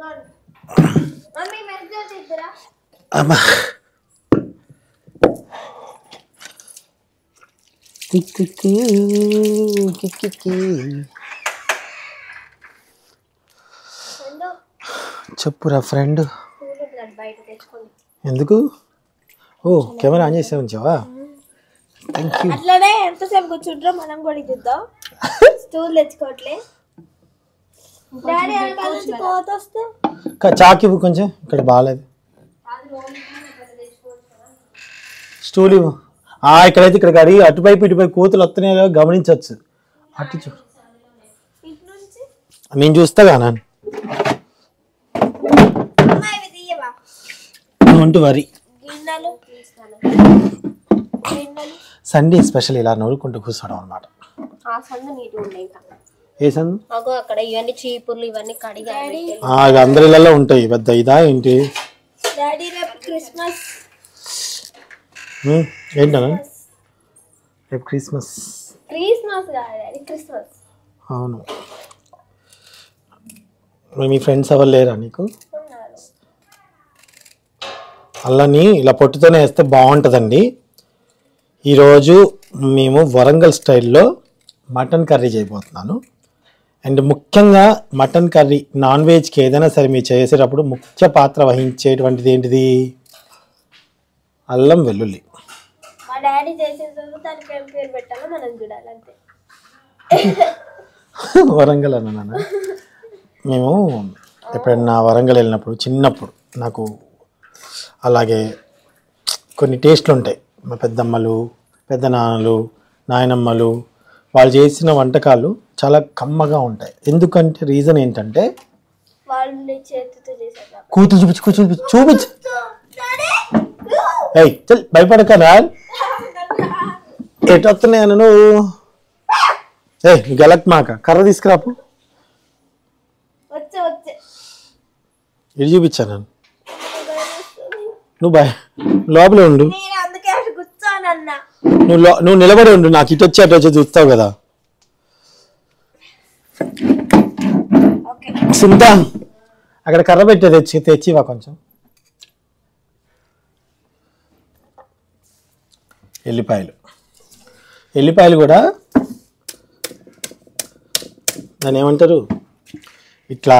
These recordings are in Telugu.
అమ్మా చెప్పురా ఫ్రెండ్. ఎందుకు? ఓ కెమెరా ఆన్ చేసే ఉంచావా? అట్లనే ఎంతసేపు కూర్చుంటారో మనం కూడా చూద్దాం. Stool తెచ్చుకోవట్లే daddy. చాకి కొంచెం ఇక్కడ బాగాలేదు. స్టూల్ ఇక్కడైతే ఇక్కడ అడిగి అటువైపు ఇటువైపు కోతులు వస్తున్నాయో గమనించవచ్చు. అటు చూ, నేను చూస్తా నాన్న. Don't worry. సండే స్పెషల్ ఇలా నవ్వుకుంటూ కూర్చోవడం అనమాట. ఏ సందు? అక్కడ ఇవన్నీ చీపుర్లు ఇవన్నీ కడిగాలి. అందరి ఇళ్ళలో ఉంటాయి. పెద్ద ఇదా ఏంటి? క్రిస్మస్ ఏంటన్నా రేపు క్రిస్మస్? క్రిస్మస్ అవును. మీ ఫ్రెండ్స్ ఎవరు లేరా నీకు? అల్లని ఇలా పొట్టుతోనే వేస్తే బాగుంటుందండి. ఈరోజు మేము వరంగల్ స్టైల్లో మటన్ కర్రీ చేయబోతున్నాను. అండ్ ముఖ్యంగా మటన్ కర్రీ నాన్ వెజ్కి ఏదైనా సరే మీరు చేసేటప్పుడు ముఖ్య పాత్ర వహించేటువంటిది ఏంటిది? అల్లం వెల్లుల్లి. మా డాడీ చేసేది దానికి ఏం పేరు పెట్టాలో మనం చూడాలంటే. వరంగల్ అన్నా. మేము ఎప్పుడైనా వరంగల్ వెళ్ళినప్పుడు చిన్నప్పుడు నాకు అలాగే కొన్ని టేస్ట్లు ఉంటాయి. మా పెద్దమ్మలు, పెద్దనాన్నలు, నాయనమ్మలు వాళ్ళు చేసిన వంటకాలు చాలా కమ్మగా ఉంటాయి. ఎందుకంటే రీజన్ ఏంటంటే కూతురు చూపించు. చల్ భయపడకరా. ఎటు వస్తున్నాయను నువ్వు? గెలక్ మాక కర్ర తీసుకురాపు. ఇది చూపించాను. నువ్వు లోపలే ఉండు. నువ్వు నిలబడి ఉండు. నాకు ఇటు వచ్చి అటు వచ్చి చూస్తావు కదా. సింతా అక్కడ కర్ర పెట్టే తెచ్చివా కొంచెం. ఎల్లిపాయలు కూడా దాన్ని ఏమంటారు, ఇట్లా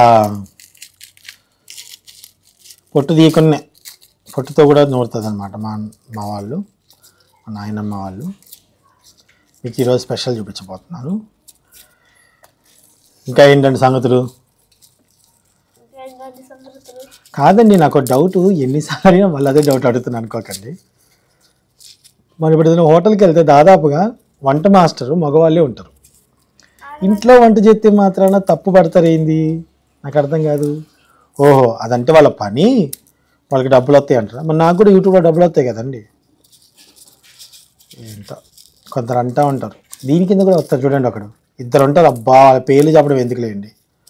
పొట్టు తీయకునే పొట్టుతో కూడా నూరుతుంది అనమాట మా వాళ్ళు, మా నాయనమ్మ వాళ్ళు. మీకు ఈరోజు స్పెషల్ చూపించబోతున్నాను. ఇంకా ఏంటంటే సంగతులు? కాదండి, నాకు డౌట్. ఎన్నిసార్లు మళ్ళీ అదే డౌట్ అడుగుతున్నాను అనుకోకండి. మనం ఇప్పుడు ఏదైనా హోటల్కి వెళ్తే దాదాపుగా వంట మాస్టరు మగవాళ్ళే ఉంటారు. ఇంట్లో వంట చేస్తే మాత్రాన తప్పు పడతారు ఏంది? నాకు అర్థం కాదు. ఓహో అదంటే వాళ్ళ పని, వాళ్ళకి డబ్బులు వస్తాయి అంటారా? మరి నాకు కూడా యూట్యూబ్లో డబ్బులు వస్తాయి కదండి. ఏంటో కొందరు అంటూ ఉంటారు. దీని కింద కూడా వస్తారు చూడండి. ఒకడు ఇద్దరు ఉంటారు. అబ్బా వాళ్ళ పేర్లు చెప్పడం ఎందుకులేండి.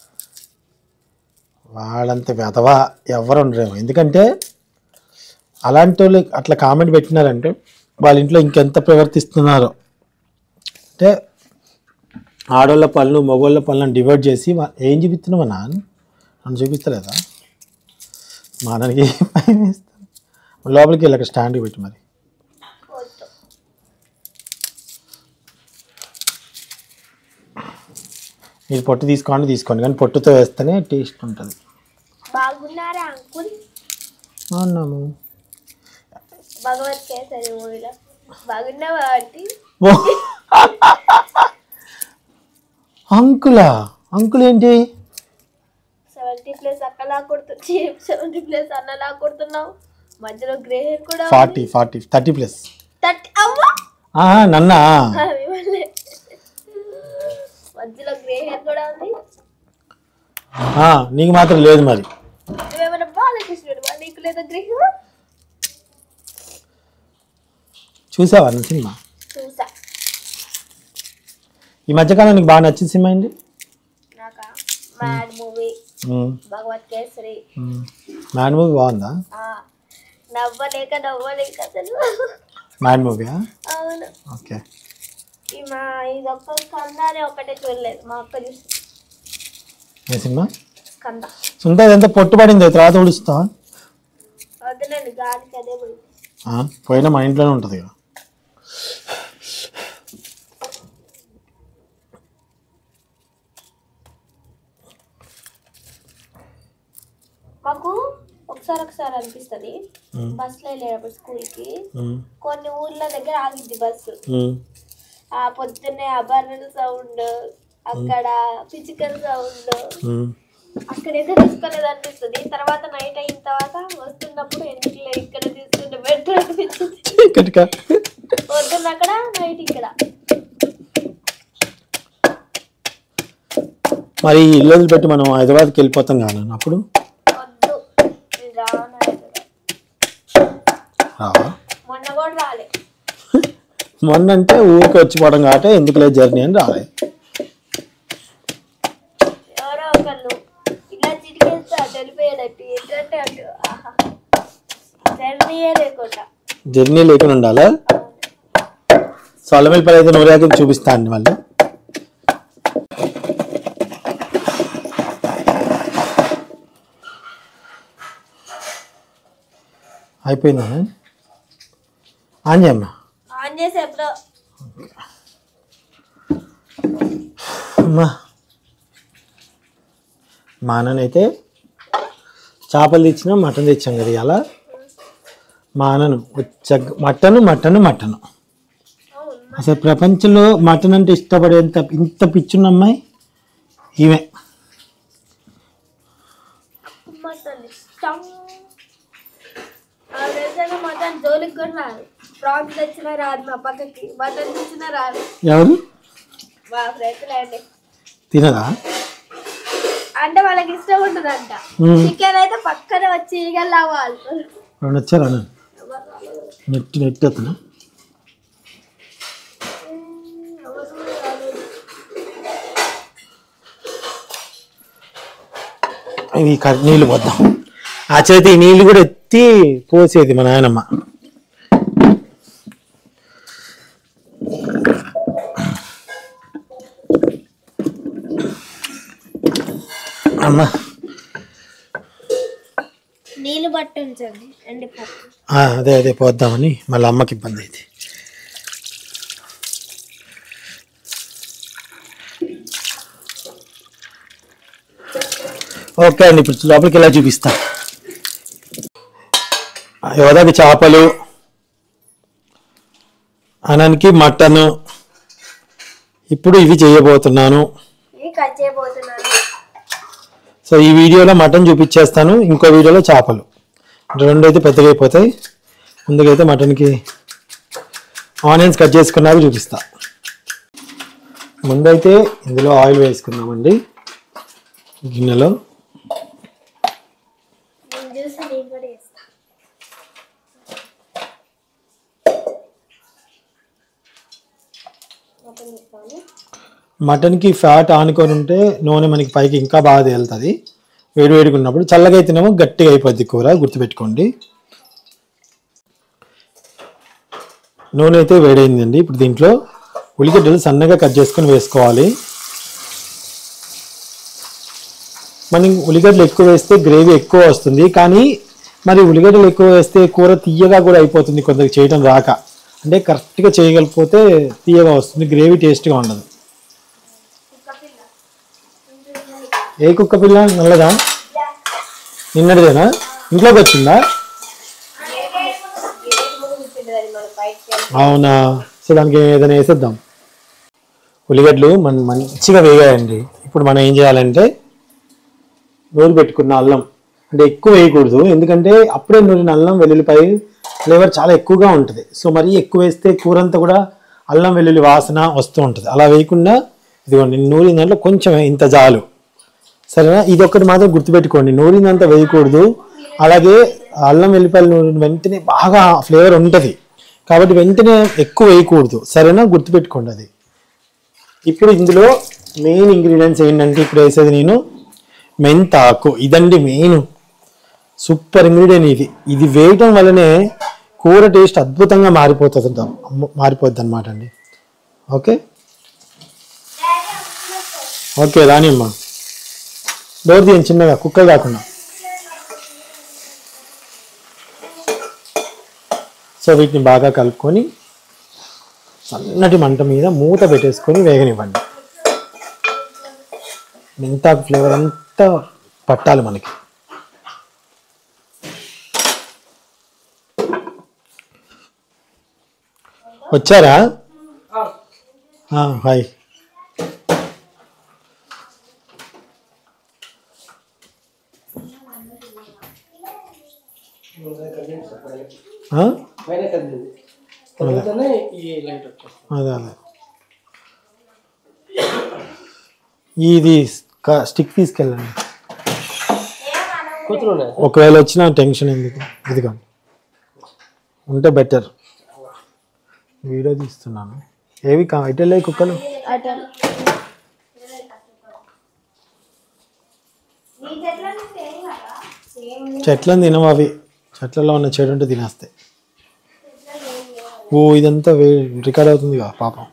వాళ్ళంతే వెధవా ఎవరు ఉండరేమో. ఎందుకంటే అలాంటి వాళ్ళు అట్లా కామెంట్ పెట్టినారంటే వాళ్ళ ఇంట్లో ఇంకెంత ప్రవర్తిస్తున్నారో. అంటే ఆడవాళ్ళ పనులు మగవాళ్ళ పనులను డివైడ్ చేసి ఏం చూపిస్తున్నామా? నన్ను చూపిస్తలేదా? మా నాన్నకి భయం వేస్తాను. లోపలికి వెళ్ళి అక్కడ స్టాండ్కి పెట్టి మరి. మీరు పొట్టు తీసుకోండి కానీ పొట్టుతో వేస్తేనే టేస్ట్ ఉంటుంది. బాగున్నారా అంకుల్? బాగున్నాము. భగవత్ కేసరి మూవీలో బాగున్నావా ఆంటీ? అంకుల్ ఏంటి 70+ అక్కలా కొడుతుంది, 70+ అన్నలా కొడుతున్నావు. మధ్యలో గ్రే హెయిర్ కూడా 40 30+. 30 అవ్వా నన్నా మధ్యలో గ్రే హెయిర్ కూడా ఉంది. నీకు మాత్రం లేదు మరి. నువ్వేమైనా బాలకృష్ణుడు నీకు లేదా గ్రే హెయిర్? చూసావా అన్న సినిమా? చూసా. ఈ మధ్యకాలం నీకు బాగా నచ్చిన సినిమా ఏంటి? నాకా mad movie, Bhagavath Kesari. Mad movie బాగుందా? నవ్వలేక అసలు. Mad movie? అవును. ఓకే. ఇది ఒక్క స్కందానే ఒకటే చూడలేదు. మా అక్క చూసి. ఏ సినిమా? కంద సుంత ఎంత పొట్టు పడింది తర్వాత ఉడుస్తా వద్దులేండి గాలికి అదే పోయి పోయినా మా ఇంట్లోనే ఉంటుంది కదా. మాకు ఒకసారి అనిపిస్తుంది బస్సులో వెళ్ళేటప్పుడు స్కూల్కి కొన్ని ఊర్ల దగ్గర ఆగిద్ది బస్సు. ఆ పొద్దున్నే అబర్నల్ సౌండ్, అక్కడ ఫిజికల్ సౌండ్, అక్కడైతే తీసుకోలేదు అనిపిస్తుంది. తర్వాత నైట్ అయిన తర్వాత వస్తున్నప్పుడు ఎందుకు ఇక్కడ తీసుకుంటే బెటర్ అనిపిస్తుంది. పొద్దున్న అక్కడ నైట్ ఇక్కడ. మరి ఇల్లు పెట్టి మనం హైదరాబాద్కి వెళ్ళిపోతాం కానీ అప్పుడు మొన్న కూడా రాలే. మొన్న అంటే ఊరికి వచ్చిపోవడం కాబట్టి ఎందుకు లేదు జర్నీ అని రాలే. ఎవరో ఒకళ్ళు ఇలా చిరికేస్తా తెలిపేయడట్టు ఏంటంటే అటు జర్నీ లేకుండా ఉండాలా. సొల్లమిల్పల్లి అయితే నూరాకి చూపిస్తా అండి మళ్ళీ. అయిపోయిందా ఆన్ చేయమ్మా. ఆన్ చేసి ఎప్పుడో అమ్మా మా నాన్నైతే చేపలు తెచ్చినా మటన్ తెచ్చాం కదా ఇలా. మా నాన్న మటను అసలు ప్రపంచంలో మటన్ అంటే ఇష్టపడేంత ఇంత పిచ్చున్న అమ్మాయి ఈమె. మటన్ జోలికి కూడా రాదు. ప్రాన్స్ తెచ్చినా రాదు, మా పక్కకి మటన్ తెచ్చినా రాదు. ఎవరు మా ఫ్రెండ్స్ తినదా అంటే వాళ్ళకి ఇష్టం ఉంటుందంట. చికెన్ అయితే పక్కనే వచ్చి ఈగలు అవ్వాలి. వచ్చారా నెట్ అతను ఇవి నీళ్ళు పోద్దాం. ఆ చేతి నీళ్ళు కూడా ఎత్తి పోసేది మా నాయనమ్మ. అమ్మా నీళ్ళు పట్టి ఉంచండి అండి. అదే పోద్దామని మళ్ళీ అమ్మకి ఇబ్బంది అయితే. ఓకే అండి, ఇప్పుడు లోపలికి ఎలా చూపిస్తా. యోధాకి చేపలు, అనానికి మటను, ఇప్పుడు ఇవి చేయబోతున్నాను. సో ఈ వీడియోలో మటన్ చూపించేస్తాను, ఇంకో వీడియోలో చేపలు. రెండు అయితే పెద్దగా అయిపోతాయి. ముందుకైతే మటన్కి ఆనియన్స్ కట్ చేసుకున్నాక చూపిస్తా. ముందైతే ఇందులో ఆయిల్ వేసుకున్నామండి గిన్నెలో. మటన్కి ఫ్యాట్ ఆనుకొని ఉంటే నూనె మనకి పైకి ఇంకా బాగా తేలుతుంది. వేడివేడిగా ఉన్నప్పుడు. చల్లగా అయితేనేమో గట్టిగా అయిపోద్ది కూర, గుర్తుపెట్టుకోండి. నూనె అయితే వేడైందండి. ఇప్పుడు దీంట్లో ఉల్లిగడ్డలు సన్నగా కట్ చేసుకొని వేసుకోవాలి. మనం ఉల్లిగడ్డలు ఎక్కువ వేస్తే గ్రేవీ ఎక్కువ వస్తుంది, కానీ మరి ఉల్లిగడ్డలు ఎక్కువ వేస్తే కూర తీయగా కూడా అయిపోతుంది. కొందరికి చేయడం రాక, అంటే కరెక్ట్గా చేయగలిగిపోతే తీయగా వస్తుంది, గ్రేవీ టేస్ట్గా ఉండదు. ఏ కుక్క పిల్ల? నల్లదా? నిన్నటిదేనా? ఇంట్లోకి వచ్చిందా? అవునా? సో దానికి ఏదైనా వేసేద్దాం. ఉల్లిగడ్డలు మంచిగా వేగాయండి. ఇప్పుడు మనం ఏం చేయాలంటే నూనె పెట్టుకున్న అల్లం, అంటే ఎక్కువ వేయకూడదు, ఎందుకంటే అప్పుడే నూనె అల్లం వెల్లుల్లిపాయ ఫ్లేవర్ చాలా ఎక్కువగా ఉంటుంది. సో మరీ ఎక్కువ వేస్తే కూర అంతా కూడా అల్లం వెల్లుల్లి వాసన వస్తూ ఉంటుంది. అలా వేయకుండా ఇదిగోండి నూనె దాంట్లో కొంచెం ఇంత జాలు, సరేనా? ఇది ఒక్కటి మాత్రం గుర్తుపెట్టుకోండి, నూనెంతా వేయకూడదు. అలాగే అల్లం వెల్లిపాయలు నూనె వెంటనే బాగా ఫ్లేవర్ ఉంటుంది, కాబట్టి వెంటనే ఎక్కువ వేయకూడదు, సరేనా? గుర్తుపెట్టుకోండి అది. ఇప్పుడు ఇందులో మెయిన్ ఇంగ్రీడియంట్స్ ఏంటంటే ఇప్పుడు వేసేది నేను మెంతాకు. ఇదండి మెయిన్ సూపర్ ఇంగ్రీడియంట్ ఇది. ఇది వేయటం వల్లనే కూర టేస్ట్ అద్భుతంగా మారిపోద్ది అనమాట అండి. ఓకే ఓకే రాని అమ్మా, డోర్ తీయండి చిన్నగా, కుక్కర్ కాకుండా. సో వీటిని బాగా కలుపుకొని సన్నటి మంట మీద మూత పెట్టేసుకొని వేగనివ్వండి. మెంతాకు ఫ్లేవర్ అంతా పట్టాలి మనకి. వచ్చారా? హాయ్. అదే అదే ఇది స్టిక్ తీసుకెళ్ళండి. ఒకవేళ వచ్చిన టెన్షన్ ఎందుకు, ఇదిగోండి ఉంటే బెటర్. వీడియో తీస్తున్నాను. ఏవి ఇటలే కుక్కలు చెట్లను తినవు, అవి చెట్లలో ఉన్న చెడు ఉంటే తినేస్తాయి. ఓ ఇదంతా రికార్డ్ అవుతుంది కదా పాపం.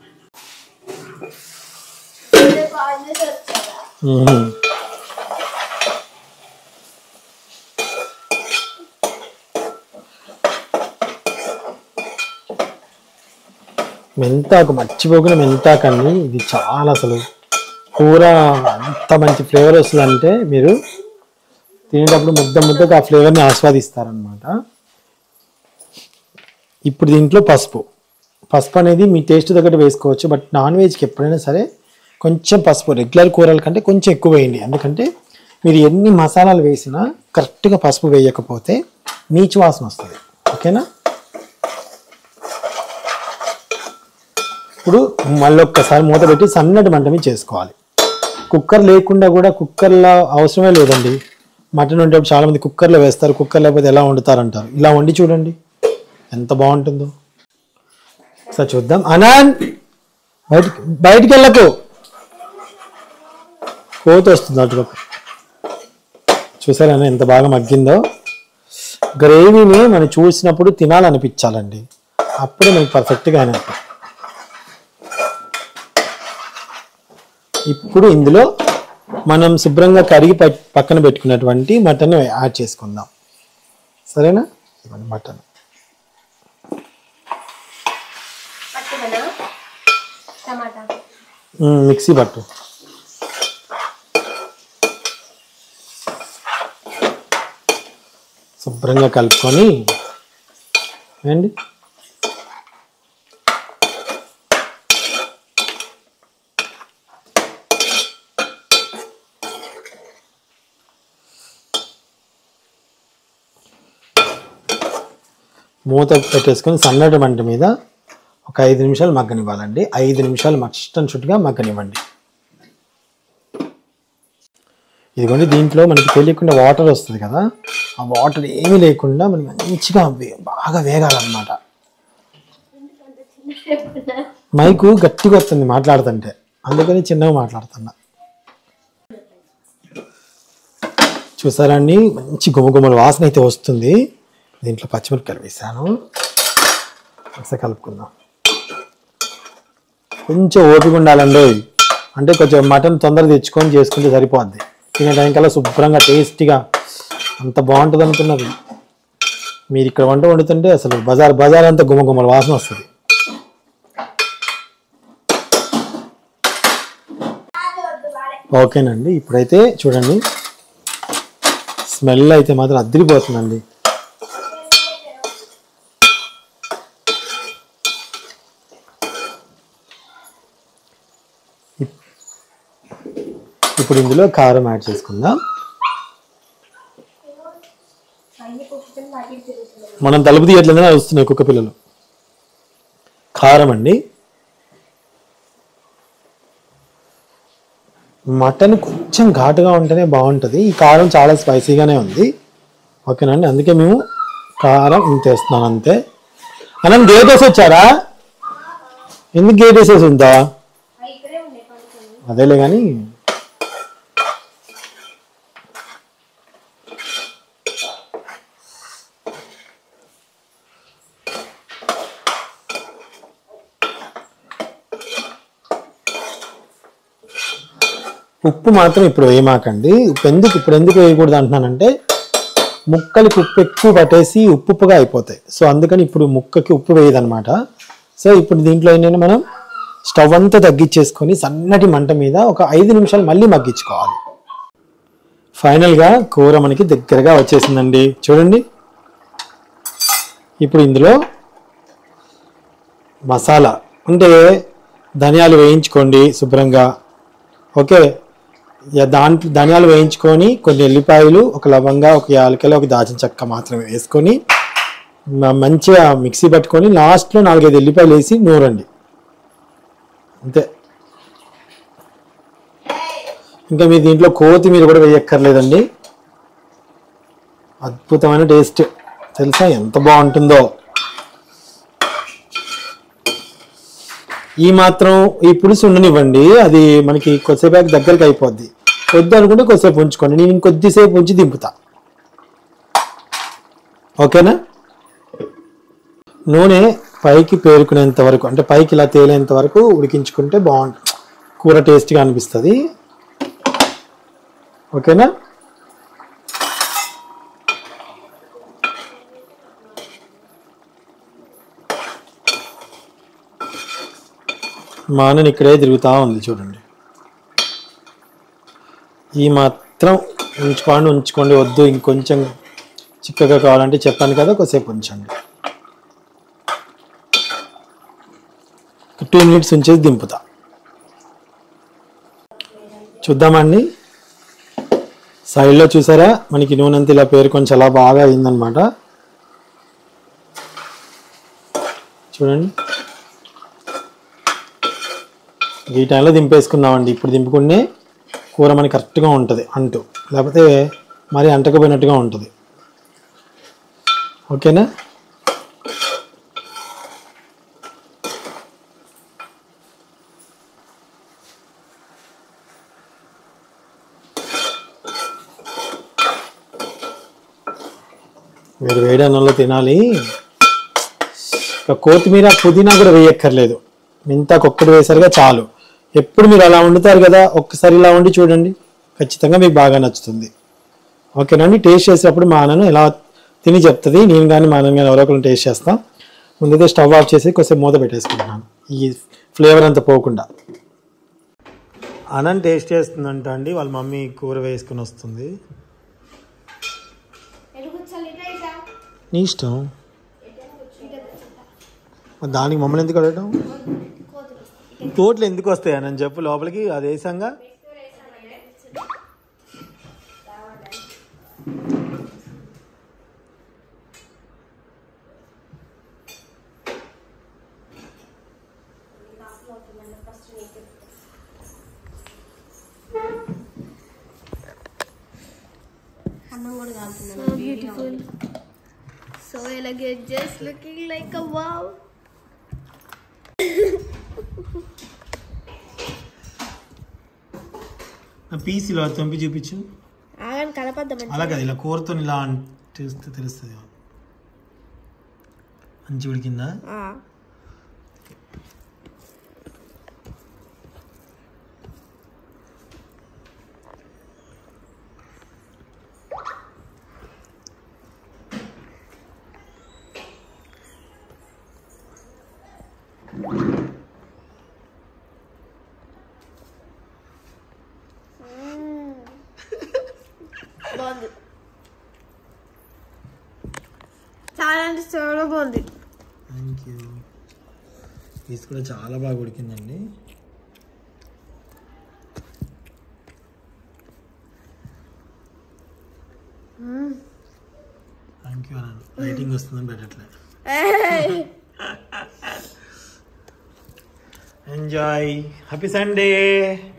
మెంతాకు మర్చిపోకుండా మెంతాకండి. ఇది చాలా అసలు కూర అంత మంచి ఫ్లేవర్ వస్తుంది అంటే మీరు తినేటప్పుడు ముద్దకు ఆ ఫ్లేవర్ని ఆస్వాదిస్తారనమాట. ఇప్పుడు దీంట్లో పసుపు అనేది మీ టేస్ట్ తగ్గట్టు వేసుకోవచ్చు. బట్ నాన్ వెజ్కి ఎప్పుడైనా సరే కొంచెం పసుపు రెగ్యులర్ కూరల కంటే కొంచెం ఎక్కువ వేయండి. ఎందుకంటే మీరు ఎన్ని మసాలాలు వేసినా కరెక్ట్గా పసుపు వేయకపోతే నీచు వాసన వస్తుంది. ఓకేనా? ఇప్పుడు మళ్ళీ ఒక్కసారి మూత పెట్టి సన్నటి మంట మీద చేసుకోవాలి. కుక్కర్ లేకుండా కూడా, కుక్కర్లో అవసరమే లేదండి. మటన్ వండేటప్పుడు చాలామంది కుక్కర్లో వేస్తారు, కుక్కర్ లేకపోతే ఎలా వండుతారంటారు. ఇలా వండి చూడండి ఎంత బాగుంటుందో. సార్ చూద్దాం. అనాన్ బయటికి వెళ్ళకు, కోత వస్తుంది అటుపక్క. చూసారా ఎంత బాగా మగ్గిందో. గ్రేవీని మనం చూసినప్పుడు తినాలనిపించాలండి, అప్పుడే మనకి పర్ఫెక్ట్గా అయినట్టు. ఇప్పుడు ఇందులో మనం శుభ్రంగా కడిగి పక్కన పెట్టుకున్నటువంటి మటన్ యాడ్ చేసుకుందాం. సరేనా? ఇవ్వండి మటన్. మిక్సీ పట్టు. శుభ్రంగా కలుపుకొని ఏండి మూత పెట్టేసుకొని సన్నటి మంట మీద ఒక 5 నిమిషాలు మగ్గనివ్వాలండి. 5 నిమిషాలు చుట్టుగా మగ్గనివ్వండి. ఇదిగోండి దీంట్లో మనకి తెలియకుండా వాటర్ వస్తుంది కదా, ఆ వాటర్ ఏమీ లేకుండా మనకి మంచిగా బాగా వేగాలన్నమాట. మైకు గట్టిగా వస్తుంది మాట్లాడుతుంటే, అందుకని చిన్నగా మాట్లాడుతున్నా. చూసారండి మంచి గుమగుమల వాసన అయితే వస్తుంది. దీంట్లో పచ్చిమిరపకాయలు వేసాను. ఒకసారి కలుపుకుందాం. కొంచెం ఓపిక ఉండాలండి, అంటే కొంచెం మటన్ తొందరగా తెచ్చుకొని చేసుకుంటే సరిపోద్ది. తినే టైం కల్లా శుభ్రంగా టేస్టీగా అంత బాగుంటుంది అనుకున్నది. మీరు ఇక్కడ వంట వండుతుంటే అసలు బజార్ అంతా గుమగుమల వాసన వస్తుంది. ఓకేనండి, ఇప్పుడైతే చూడండి స్మెల్ అయితే మాత్రం అదిరిపోతుందండి. ఇప్పుడు ఇందులో కారం యాడ్ చేసుకుందాం. మనం తలుపు తీయట్లేదని వస్తున్నాయి కుక్క పిల్లలు. కారం అండి. మటన్ కొంచెం ఘాటుగా ఉంటేనే బాగుంటుంది. ఈ కారం చాలా స్పైసీగానే ఉంది. ఓకేనండి, అందుకే మేము కారం ఇంత వేస్తున్నాను అంతే. అన్నం గేట్ వేసి వచ్చారా? ఎందుకు గేట్ వేసేసి ఉందా? అదేలే కానీ ఉప్పు మాత్రం ఇప్పుడు వేయమాకండి. ఇప్పుడు ఎందుకు వేయకూడదు అంటున్నానంటే ముక్కలకి ఉప్పు ఎక్కువ పట్టేసి ఉప్పుగా అయిపోతాయి. సో అందుకని ఇప్పుడు ముక్కకి ఉప్పు వేయదనమాట. సో ఇప్పుడు దీంట్లో ఏంటంటే మనం స్టవ్ అంతా తగ్గించేసుకొని సన్నటి మంట మీద ఒక 5 నిమిషాలు మళ్ళీ మగ్గించుకోవాలి. ఫైనల్గా కూర మనకి దగ్గరగా వచ్చేసిందండి, చూడండి. ఇప్పుడు ఇందులో మసాలా అంటే ధనియాలు వేయించుకోండి శుభ్రంగా. ఓకే, దాంట్లో ధనియాలు వేయించుకొని కొన్ని ఎల్లిపాయలు, ఒక లవంగా, ఒక యాలకులు, ఒక దాచిన చెక్క మాత్రమే వేసుకొని మంచిగా మిక్సీ పట్టుకొని లాస్ట్లో 4-5 ఎల్లిపాయలు వేసి నూరండి, అంతే. ఇంకా మీ దీంట్లో కొత్తిమీర కూడా వేయక్కర్లేదండి. అద్భుతమైన టేస్ట్, తెలుసా ఎంత బాగుంటుందో. ఈ మాత్రం ఈ పులుసు ఉండనివ్వండి, అది మనకి కొద్దిసేపు దగ్గరికి అయిపోద్ది. వద్దు అనుకుంటే కొద్దిసేపు ఉంచుకోండి, నేను ఇంకొద్దిసేపు ఉంచి దింపుతా. ఓకేనా? నూనె పైకి పేరుకునేంత వరకు, అంటే పైకి ఇలా తేలేంత వరకు ఉడికించుకుంటే బాగుంటుంది, కూర టేస్ట్గా అనిపిస్తుంది. ఓకేనా? మా అన్నని ఇక్కడే తిరుగుతూ ఉంది చూడండి. ఈ మాత్రం ఉంచుకోండి, వద్దు ఇంకొంచెం చిక్కగా కావాలంటే చెప్పాను కదా, కొద్దిసేపు ఉంచండి. 2 మినిట్స్ ఉంచేసి దింపుతా. చూద్దామండి. సైడ్లో చూసారా మనకి నూనె అంతా ఇలా పేరుకొని చాలా బాగా అయిందనమాట. చూడండి, ఈ టైంలో దింపేసుకున్నామండి. ఇప్పుడు దింపుకునే కూర మనకి కరెక్ట్గా ఉంటుంది అంటూ, లేకపోతే మరి అంటకపోయినట్టుగా ఉంటుంది. ఓకేనా? మీరు వేడి అన్నంలో తినాలి. కొత్తిమీర, పుదీనా కూడా వేయక్కర్లేదు, మెంతాకు ఒక్కటి వేసరిగా చాలు. ఎప్పుడు మీరు అలా వండుతారు కదా, ఒక్కసారి ఇలా వండి చూడండి, ఖచ్చితంగా మీకు బాగా నచ్చుతుంది. ఓకేనండి? టేస్ట్ చేసేటప్పుడు మా అన్నను ఎలా తిని చెప్తుంది, నేను కానీ మా అన్న కానీ ఎవరో ఒకరు టేస్ట్ చేస్తాం. ముందైతే స్టవ్ ఆఫ్ చేసి కొంచెం మూత పెట్టేసుకుంటున్నాను, ఈ ఫ్లేవర్ అంతా పోకుండా. అన్నం టేస్ట్ చేస్తుందంట అండి, వాళ్ళ మమ్మీ కూర వేసుకుని వస్తుంది. నీ ఇష్టం, దానికి మమ్మల్ని ఎందుకు అడగటం? తోటలు ఎందుకు వస్తాయా నేను చెప్పు, లోపలికి అది వేసంగా. So beautiful, so elegant, just looking like a wow. Piece ఇలా చంపి చూపించు. అలా కదా, ఇలా కూరతో ఇలా చూస్తే తెలుస్తుంది. మంచి ఉడికిందా? బాగుంది, చాలా అంటే చాలా బాగుంది. Thank you. పీస్ కూడా చాలా బాగా ఉడికిందండి. థ్యాంక్ యూ అన్నాను, రైటింగ్ వస్తుందని పెట్టట్లే. Enjoy, happy Sunday.